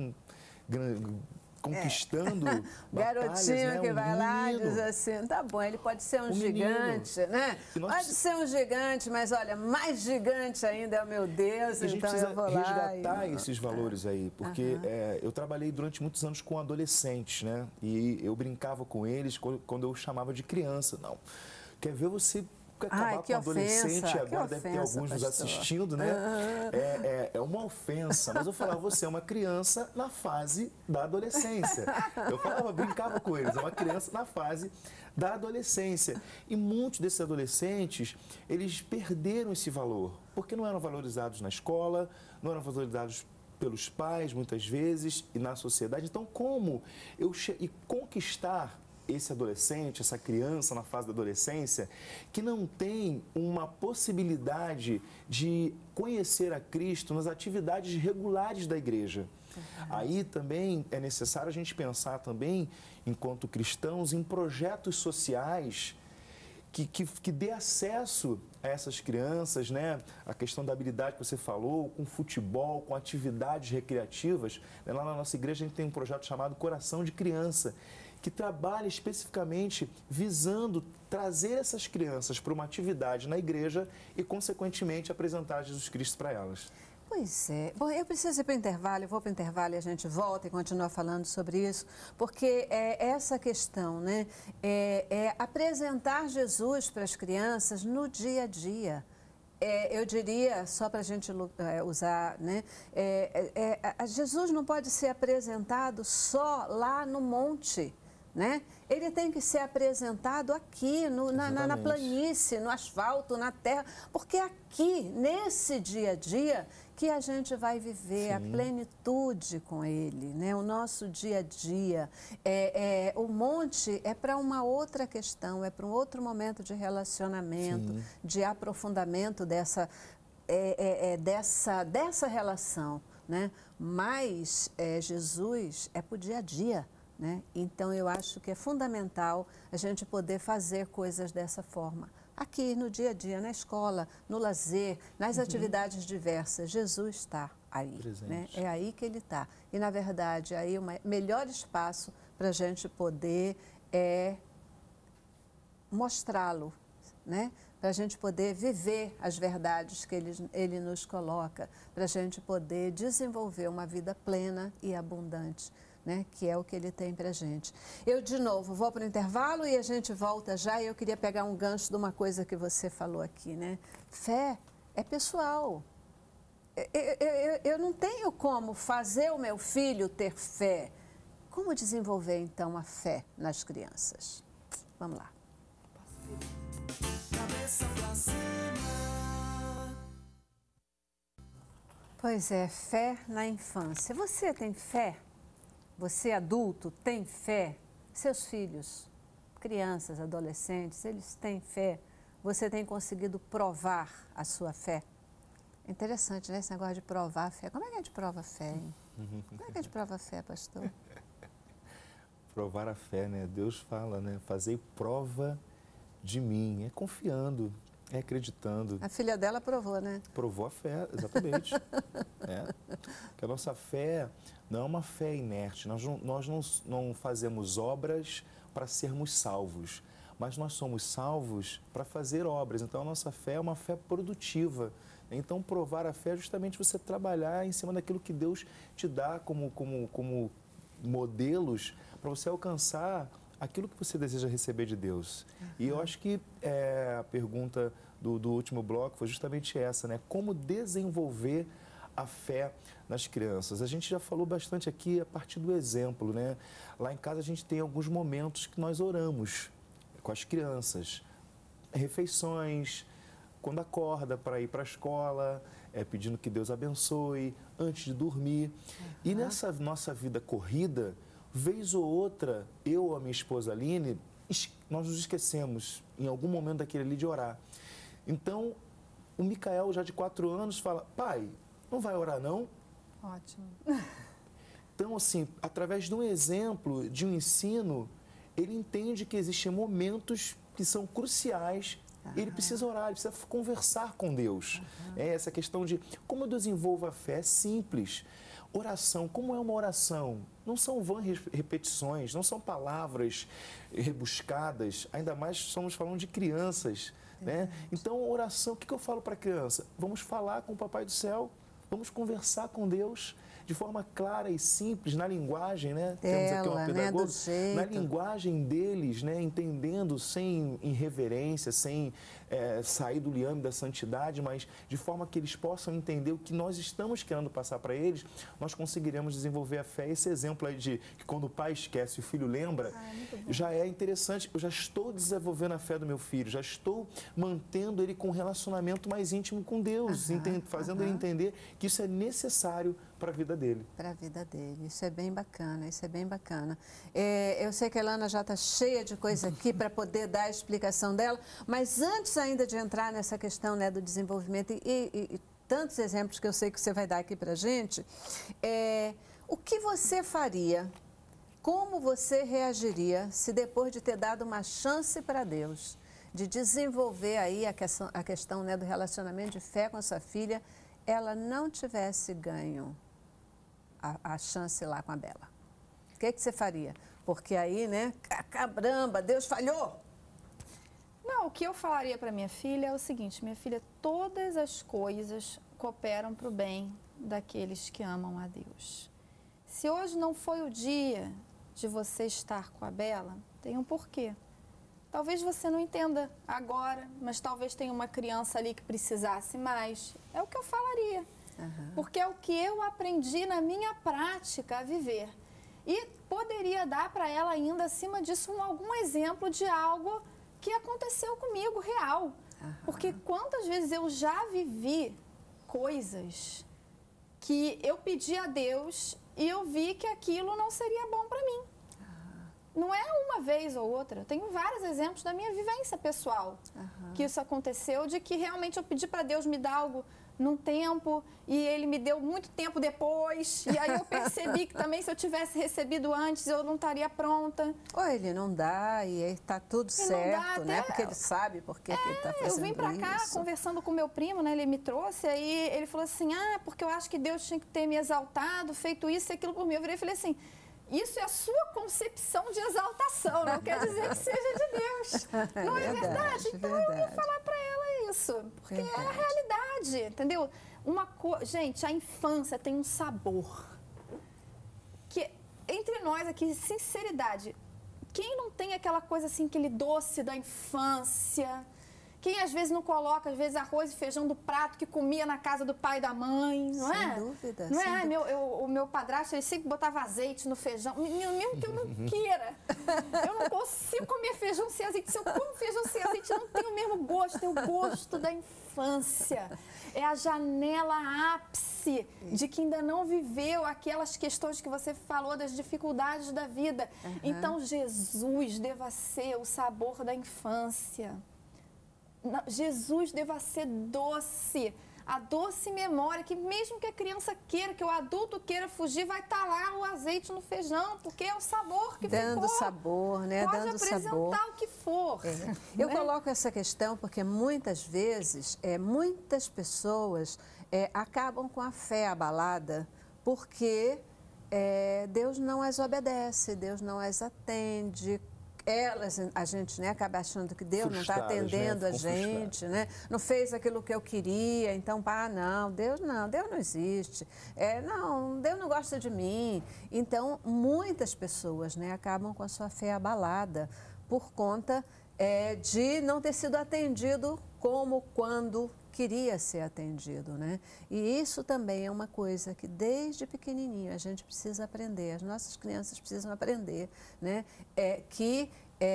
conquistando batalhas, garotinho, né? que vai lá e diz assim, tá bom, ele pode ser um gigante, né? Pode ser um gigante, mas olha, mais gigante ainda é o meu Deus, então eu vou lá. A gente precisa resgatar esses valores aí, porque eu trabalhei durante muitos anos com adolescentes, né? E eu brincava com eles quando eu chamava de criança. Não, quer ver você acabar com um adolescente, agora deve ter alguns nos assistindo, né? É uma ofensa, mas eu falava, você é uma criança na fase da adolescência. Eu falava, brincava com eles, é uma criança na fase da adolescência. E muitos desses adolescentes, eles perderam esse valor, porque não eram valorizados na escola, não eram valorizados pelos pais, muitas vezes, e na sociedade. Então, como conquistar esse adolescente, essa criança na fase da adolescência, que não tem uma possibilidade de conhecer a Cristo nas atividades regulares da igreja. Aí também é necessário a gente pensar também, enquanto cristãos, em projetos sociais que dê acesso a essas crianças, né? A questão da habilidade que você falou, com futebol, com atividades recreativas. Lá na nossa igreja a gente tem um projeto chamado Coração de Criança, que trabalha especificamente visando trazer essas crianças para uma atividade na igreja e, consequentemente, apresentar Jesus Cristo para elas. Pois é. Bom, eu preciso ir para o intervalo, eu vou para o intervalo e a gente volta e continua falando sobre isso, porque essa questão, né, é apresentar Jesus para as crianças no dia a dia. Eu diria, só para a gente usar, né, Jesus não pode ser apresentado só lá no monte, né? Ele tem que ser apresentado aqui, na planície, no asfalto, na terra, porque é aqui, nesse dia a dia, que a gente vai viver a plenitude com Ele, né? O nosso dia a dia. O monte é para uma outra questão, é para um outro momento de relacionamento, de aprofundamento dessa relação, né? Mas Jesus é para o dia a dia. Né? Então, eu acho que é fundamental a gente poder fazer coisas dessa forma. Aqui, no dia a dia, na escola, no lazer, nas atividades diversas, Jesus está aí. Né? É aí que Ele está. E, na verdade, aí é o melhor espaço para a gente poder é mostrá-lo, né? Para a gente poder viver as verdades que ele nos coloca, para a gente poder desenvolver uma vida plena e abundante, né? Que é o que ele tem para a gente. Eu, de novo, vou para o intervalo e a gente volta já. E eu queria pegar um gancho de uma coisa que você falou aqui, né? Fé é pessoal. Eu não tenho como fazer o meu filho ter fé. Como desenvolver, então, a fé nas crianças? Vamos lá. Cabeça pra cima. Pois é, fé na infância. Você tem fé? Você, adulto, tem fé? Seus filhos, crianças, adolescentes, eles têm fé? Você tem conseguido provar a sua fé? Interessante, né? Esse negócio de provar a fé. Como é que a gente prova a fé, hein? Como é que a gente prova a fé, pastor? Provar a fé, né? Deus fala, né? Fazei prova de mim. É confiando, é acreditando. A filha dela provou, né? Provou a fé, exatamente. Que a nossa fé não é uma fé inerte. Nós não fazemos obras para sermos salvos, mas nós somos salvos para fazer obras. Então, a nossa fé é uma fé produtiva. Então, provar a fé é justamente você trabalhar em cima daquilo que Deus te dá como modelos para você alcançar aquilo que você deseja receber de Deus. E eu acho que a pergunta do último bloco foi justamente essa, né? Como desenvolver a fé nas crianças? A gente já falou bastante aqui a partir do exemplo, né? Lá em casa a gente tem alguns momentos que nós oramos com as crianças. Refeições, quando acorda para ir para a escola, pedindo que Deus abençoe, antes de dormir. E nessa nossa vida corrida, vez ou outra, eu ou a minha esposa Aline, nós nos esquecemos, em algum momento daquele ali, de orar. Então, o Micael, já de 4 anos, fala: pai, não vai orar não? Ótimo. Então, assim, através de um exemplo, de um ensino, ele entende que existem momentos que são cruciais. Ele precisa orar, ele precisa conversar com Deus. Essa questão de como eu desenvolvo a fé é simples. Oração, como é uma oração? Não são vãs repetições, não são palavras rebuscadas, ainda mais estamos falando de crianças, né? Então, oração, o que eu falo para a criança? Vamos falar com o Papai do Céu, vamos conversar com Deus de forma clara e simples, na linguagem, né? Temos aqui uma pedagoga, do jeito. Na linguagem deles, né? Entendendo, sem irreverência, sem sair do liame da santidade, mas de forma que eles possam entender o que nós estamos querendo passar para eles, nós conseguiremos desenvolver a fé. Esse exemplo aí de que quando o pai esquece, o filho lembra, já é interessante. Eu já estou desenvolvendo a fé do meu filho, já estou mantendo ele com um relacionamento mais íntimo com Deus, fazendo ele entender que isso é necessário para a vida dele. Para a vida dele. Isso é bem bacana, isso é bem bacana. Eu sei que a Elana já está cheia de coisa aqui para poder dar a explicação dela, mas antes ainda de entrar nessa questão, né, do desenvolvimento e tantos exemplos que eu sei que você vai dar aqui para a gente, o que você faria, como você reagiria se depois de ter dado uma chance para Deus, de desenvolver aí a questão, né, do relacionamento de fé com a sua filha, ela não tivesse ganho a chance lá com a Bela? O que você faria? Porque aí, né, caramba, Deus falhou. Não, o que eu falaria para minha filha é o seguinte: minha filha, todas as coisas cooperam para o bem daqueles que amam a Deus. Se hoje não foi o dia de você estar com a Bela, tem um porquê. Talvez você não entenda agora, mas talvez tenha uma criança ali que precisasse mais. É o que eu falaria. Porque é o que eu aprendi na minha prática a viver. E poderia dar para ela ainda, acima disso, algum exemplo de algo que aconteceu comigo, real. Porque quantas vezes eu já vivi coisas que eu pedi a Deus e eu vi que aquilo não seria bom para mim. Não é uma vez ou outra. Eu tenho vários exemplos da minha vivência pessoal que isso aconteceu, de que realmente eu pedi para Deus me dar algo num tempo e Ele me deu muito tempo depois. E aí eu percebi que também, se eu tivesse recebido antes, eu não estaria pronta. Ou Ele não dá e está tudo certo, né? Porque Ele sabe por que Ele está fazendo isso. Eu vim para cá conversando com meu primo, né? Ele me trouxe, aí ele falou assim: porque eu acho que Deus tinha que ter me exaltado, feito isso e aquilo por mim. Eu virei e falei assim: Isso é a sua concepção de exaltação, não quer dizer que seja de Deus. Não é verdade? Então eu ia falar para ela isso, porque é a realidade, entendeu? Gente, a infância tem um sabor. Que entre nós aqui, sinceridade, quem não tem aquela coisa assim, aquele doce da infância? Quem às vezes não coloca, às vezes, arroz e feijão do prato que comia na casa do pai e da mãe, não é? Sem dúvida. Não é? O meu padrasto, ele sempre botava azeite no feijão, mesmo que eu não queira. Eu não consigo comer feijão sem azeite. Se eu como feijão sem azeite, não tem o mesmo gosto, é o gosto da infância. É a janela ápice de que ainda não viveu aquelas questões que você falou, das dificuldades da vida. Então, Jesus deva ser o sabor da infância. Jesus deva ser doce, a doce memória, que mesmo que a criança queira, que o adulto queira fugir, vai estar lá o azeite no feijão, porque é o sabor que dando ficou. Sabor, né? Pode dando apresentar sabor. O que for. Eu coloco essa questão porque muitas vezes, muitas pessoas acabam com a fé abalada porque Deus não as obedece, Deus não as atende. A gente acaba achando que Deus não está atendendo a gente, né? Não fez aquilo que eu queria, então, Deus não existe. Deus não gosta de mim. Então, muitas pessoas acabam com a sua fé abalada por conta de não ter sido atendido como quando queria ser atendido, né? E isso também é uma coisa que desde pequenininho a gente precisa aprender, as nossas crianças precisam aprender, né? Que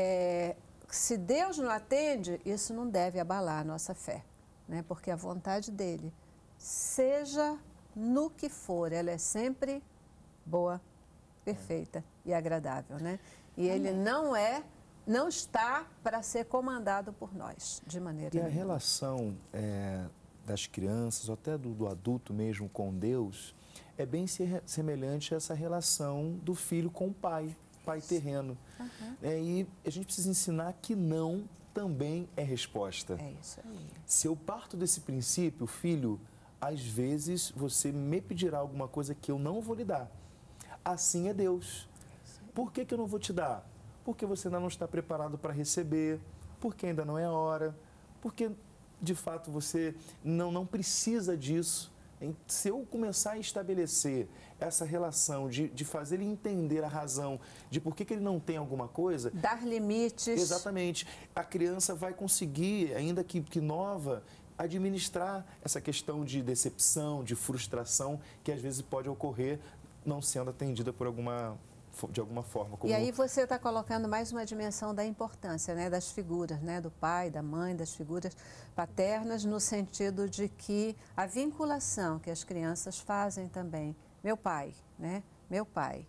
se Deus não atende, isso não deve abalar a nossa fé, né? Porque a vontade dele, seja no que for, ela é sempre boa, perfeita e agradável, né? E ele não está para ser comandado por nós, de maneira nenhuma. E a relação das crianças, ou até do adulto mesmo com Deus, é bem semelhante a essa relação do filho com o pai terreno. E a gente precisa ensinar que não também é resposta. É isso aí. Se eu parto desse princípio, filho, às vezes você me pedirá alguma coisa que eu não vou lhe dar. Assim é Deus. Por que eu não vou te dar? Porque você ainda não está preparado para receber, porque ainda não é hora, porque de fato você não precisa disso. Se eu começar a estabelecer essa relação de fazer ele entender a razão de por que ele não tem alguma coisa... Dar limites. Exatamente. A criança vai conseguir, ainda que nova, administrar essa questão de decepção, de frustração, que às vezes pode ocorrer não sendo atendida de alguma forma. E aí você está colocando mais uma dimensão da importância, né, das figuras, né, do pai, da mãe, das figuras paternas, no sentido de que a vinculação que as crianças fazem também, meu pai, né, meu pai,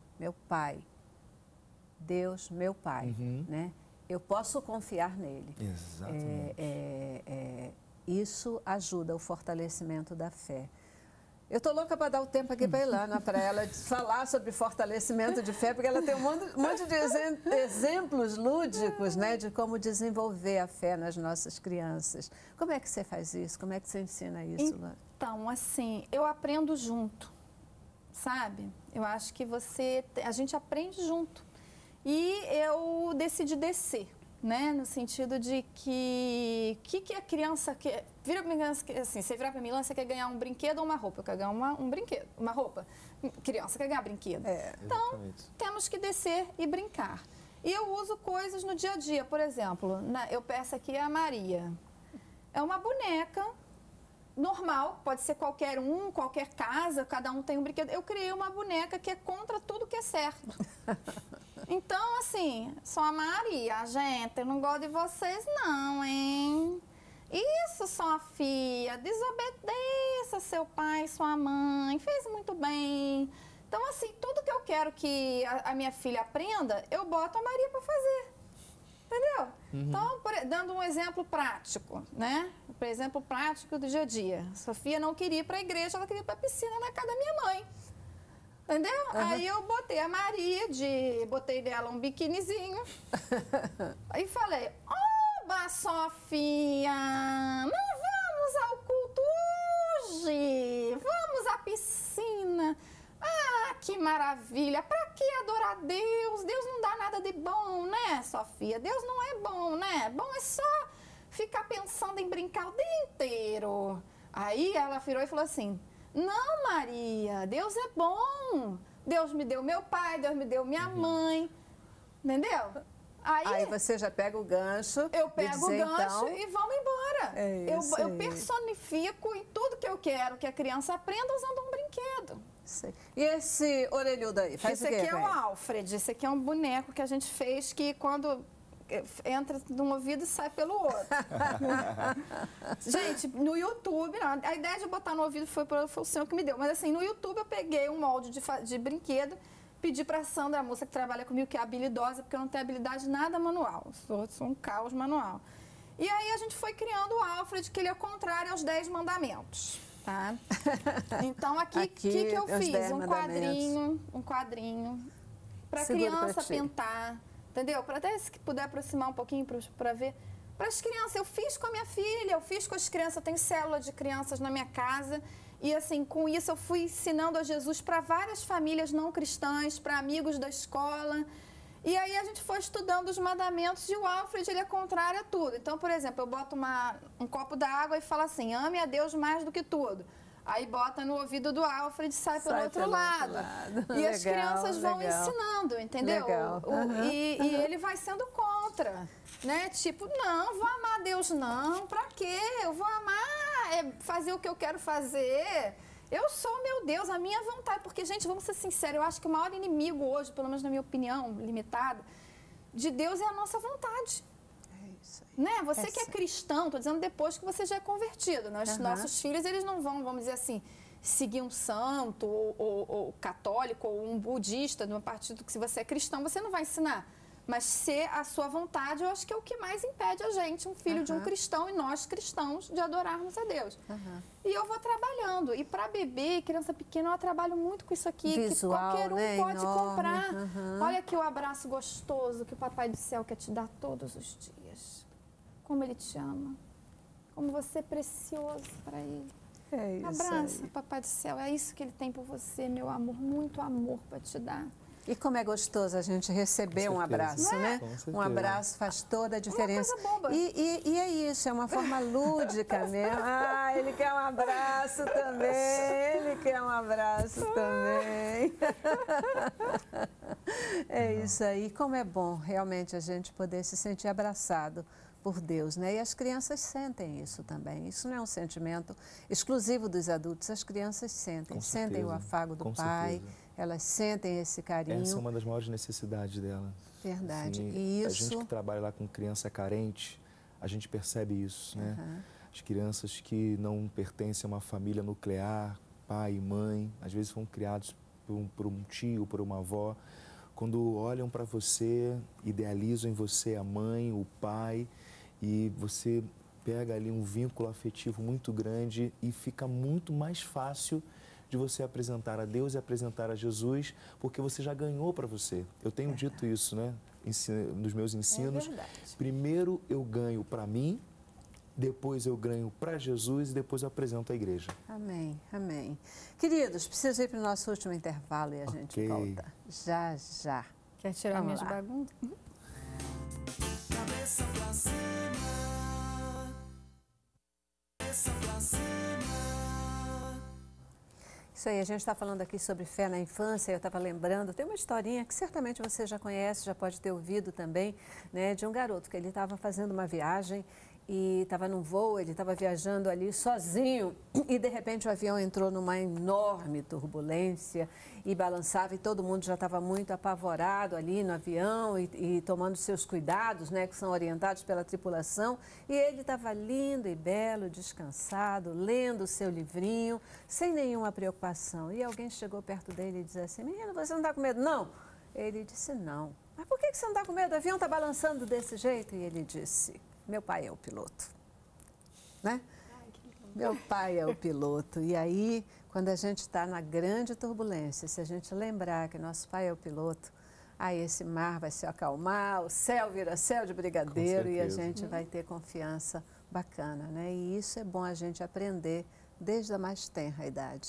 Deus, meu pai, né, eu posso confiar nele. Exatamente. Isso ajuda o fortalecimento da fé. Eu estou louca para dar o tempo aqui para a Ilana, para ela falar sobre fortalecimento de fé, porque ela tem um monte de exemplos lúdicos, né, de como desenvolver a fé nas nossas crianças. Como é que você faz isso? Como é que você ensina isso, Ilana? Então, assim, eu aprendo junto, sabe? Eu acho que a gente aprende junto. E eu decidi descer, né? No sentido de que a criança quer... Vira para mim, assim, você virar para mim, você quer ganhar um brinquedo ou uma roupa? Eu quero ganhar um brinquedo, uma roupa. Criança quer ganhar brinquedo. Então, temos que descer e brincar. E eu uso coisas no dia a dia. Por exemplo, eu peço aqui a Maria. É uma boneca normal, pode ser qualquer casa, cada um tem um brinquedo. Eu criei uma boneca que é contra tudo que é certo. Então, assim, sou a Maria, gente, eu não gosto de vocês não, hein? Isso, Sofia, desobedeça seu pai, sua mãe, fez muito bem. Então, assim, tudo que eu quero que a minha filha aprenda, eu boto a Maria para fazer. Entendeu? Então, dando um exemplo prático, né? Por exemplo prático do dia a dia. Sofia não queria ir para a igreja, ela queria ir para a piscina na casa da minha mãe. Entendeu? Aí eu botei a Maria, botei dela um biquinizinho. Aí falei, oba, Sofia, não vamos ao culto hoje, vamos à piscina. Ah, que maravilha! Para que adorar Deus? Deus não dá nada de bom, né, Sofia? Deus não é bom, né? Bom é só ficar pensando em brincar o dia inteiro. Aí ela virou e falou assim, não, Maria, Deus é bom. Deus me deu meu pai, Deus me deu minha mãe. Entendeu? Aí você já pega o gancho. Eu pego o dizer, gancho então, e vamos embora. É isso eu aí. personifico em tudo que eu quero que a criança aprenda usando um brinquedo. Sei. E esse orelhudo aí? Faz Esse o quê, aqui é o velho? Alfred. Esse aqui é um boneco que a gente fez que quando entra num ouvido e sai pelo outro. Gente, no YouTube, a ideia de botar no ouvido foi o senhor que me deu. Mas assim, no YouTube eu peguei um molde de brinquedo, pedi para Sandra, a moça que trabalha comigo, que é habilidosa, porque eu não tenho habilidade nada manual. Sou um caos manual. E aí a gente foi criando o Alfred, que ele é contrário aos 10 mandamentos. Tá? Então aqui que eu os fiz? 10 Um quadrinho para Seguro pra criança ti. pintar, entendeu? Para até se puder aproximar um pouquinho para ver. Para as crianças, eu fiz com a minha filha, eu fiz com as crianças, eu tenho célula de crianças na minha casa. E assim, com isso eu fui ensinando a Jesus para várias famílias não cristãs, para amigos da escola. E aí a gente foi estudando os mandamentos e o Alfred, ele é contrário a tudo. Então, por exemplo, eu boto um copo d'água e falo assim, ame a Deus mais do que tudo. Aí bota no ouvido do Alfred e sai pelo outro lado. E Legal, as crianças vão legal. ensinando, entendeu? Legal. E ele vai sendo contra, né? Tipo, não, vou amar Deus não, pra quê? Eu vou amar, fazer o que eu quero fazer. Eu sou meu Deus, a minha vontade. Porque, gente, vamos ser sinceros, eu acho que o maior inimigo hoje, pelo menos na minha opinião limitada, de Deus é a nossa vontade. Né? Você que é cristão, estou dizendo depois que você já é convertido. Nossos filhos, eles não vão, vamos dizer assim, seguir um santo ou católico ou um budista, de um partido que se você é cristão, você não vai ensinar. Mas ser a sua vontade, eu acho que é o que mais impede a gente, um filho de um cristão e nós cristãos, de adorarmos a Deus. E eu vou trabalhando. E para bebê e criança pequena, eu trabalho muito com isso aqui, Visual, que qualquer um né? pode Enorme. comprar. Olha aqui o abraço gostoso que o Papai do Céu quer te dar todos os dias. Como ele te ama. Como você é precioso para ele. É isso Abraça, aí. Papai do Céu. É isso que ele tem por você, meu amor. Muito amor para te dar. E como é gostoso a gente receber um abraço, Não é? né? Com certeza. Um abraço faz toda a diferença. coisa boba. E é isso, é uma forma lúdica mesmo. Ah, ele quer um abraço também, ele quer um abraço também. É isso aí. Como é bom realmente a gente poder se sentir abraçado por Deus, né? E as crianças sentem isso também. Isso não é um sentimento exclusivo dos adultos, as crianças sentem. Com Sentem o certeza, afago do com pai, certeza. elas sentem esse carinho. Essa é uma das maiores necessidades dela. Verdade. Assim, E a isso... gente que trabalha lá com criança carente, a gente percebe isso, né? As crianças que não pertencem a uma família nuclear, pai e mãe, às vezes foram criados por um tio, por uma avó. Quando olham para você, idealizam em você a mãe, o pai, e você pega ali um vínculo afetivo muito grande e fica muito mais fácil de você apresentar a Deus e apresentar a Jesus, porque você já ganhou para você. Eu tenho dito isso, né? Nos meus ensinos. Primeiro eu ganho para mim, depois eu ganho para Jesus e depois eu apresento à igreja. Amém, amém. Queridos, preciso ir para o nosso último intervalo e a gente volta já, já. Quer tirar Vamos minhas lá. bagunças? Cabeça pra cima. Cabeça pra cima. Isso aí, a gente está falando aqui sobre fé na infância, eu estava lembrando, tem uma historinha que certamente você já conhece, já pode ter ouvido também, né, de um garoto que ele estava fazendo uma viagem e estava num voo, ele estava viajando ali sozinho e de repente o avião entrou numa enorme turbulência e balançava e todo mundo já estava muito apavorado ali no avião e tomando seus cuidados, né, que são orientados pela tripulação, e ele estava lindo e belo, descansado, lendo o seu livrinho, sem nenhuma preocupação. E alguém chegou perto dele e disse assim: menino, você não está com medo, não? Ele disse: não. Mas por que você não está com medo? O avião está balançando desse jeito? E ele disse: meu pai é o piloto, né? Meu pai é o piloto. E aí, quando a gente está na grande turbulência, se a gente lembrar que nosso pai é o piloto, aí esse mar vai se acalmar, o céu vira céu de brigadeiro e a gente vai ter confiança bacana, né? E isso é bom a gente aprender desde a mais tenra idade.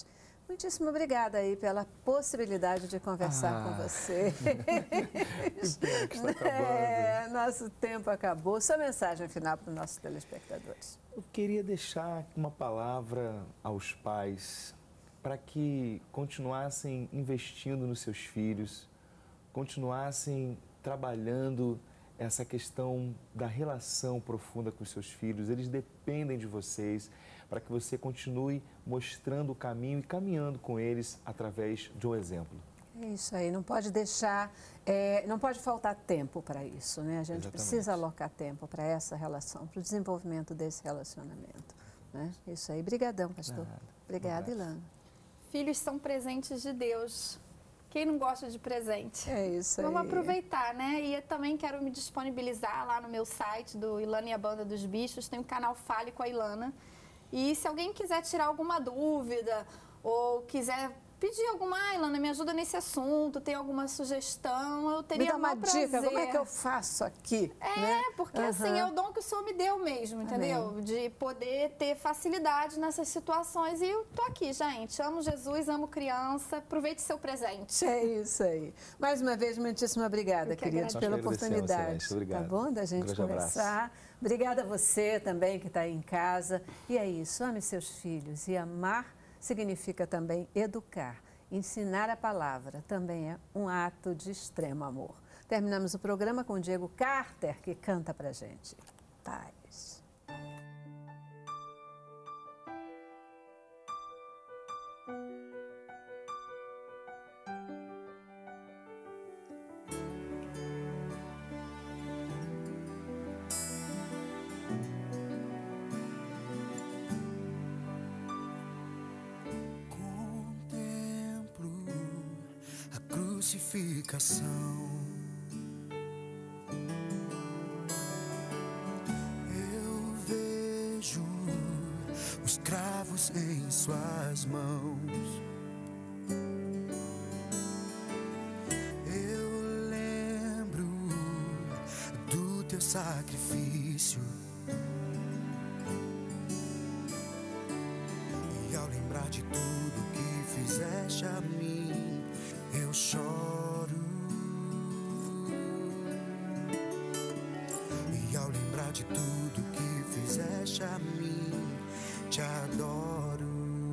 Muitíssimo obrigada aí pela possibilidade de conversar com você. Que pena que está acabando. Nosso tempo acabou. Sua mensagem final para os nossos telespectadores. Eu queria deixar uma palavra aos pais para que continuassem investindo nos seus filhos, continuassem trabalhando essa questão da relação profunda com os seus filhos. Eles dependem de vocês para que você continue mostrando o caminho e caminhando com eles através de um exemplo. É isso aí, não pode deixar, não pode faltar tempo para isso, né? A gente Exatamente. precisa alocar tempo para essa relação, para o desenvolvimento desse relacionamento, né? Isso aí, brigadão, pastor. Nada. Obrigada, Ilana. Filhos são presentes de Deus. Quem não gosta de presente? É isso aí. Vamos aproveitar, né? E eu também quero me disponibilizar lá no meu site do Ilana e a Banda dos Bichos. Tem o canal Fale com a Ilana. E se alguém quiser tirar alguma dúvida ou quiser pedir alguma, Ilana, me ajuda nesse assunto, tem alguma sugestão, eu teria Me dá uma prazer. dica, como é que eu faço aqui? É, porque assim, é o dom que o Senhor me deu mesmo, entendeu? Amém. De poder ter facilidade nessas situações. E eu tô aqui, gente. Amo Jesus, amo criança. Aproveite seu presente. É isso aí. Mais uma vez, muitíssimo obrigada, Eu que queridos, agradeço. pela Nós que agradecemos, oportunidade. Celeste. Obrigado. Tá bom? Da gente grande abraço. conversar. Obrigada a você também que está aí em casa. E é isso, ame seus filhos. E amar significa também educar. Ensinar a palavra também é um ato de extremo amor. Terminamos o programa com o Diego Carter, que canta pra gente. Paz. Crucificação. Eu vejo os cravos em suas mãos. Eu lembro do teu sacrifício. E ao lembrar de tudo que fizeste a mim, eu choro. E ao lembrar de tudo que fizeste a mim, te adoro.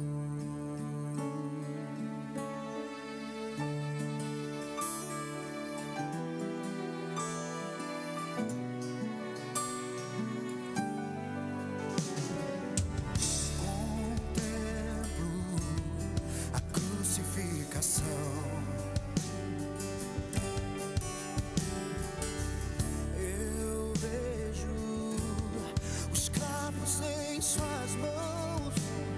Contemplo a crucificação. Eu vejo os cravos em suas mãos.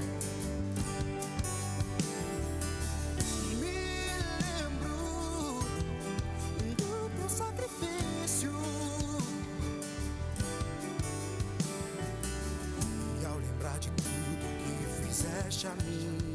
Me lembro do teu sacrifício. E ao lembrar de tudo que fizeste a mim,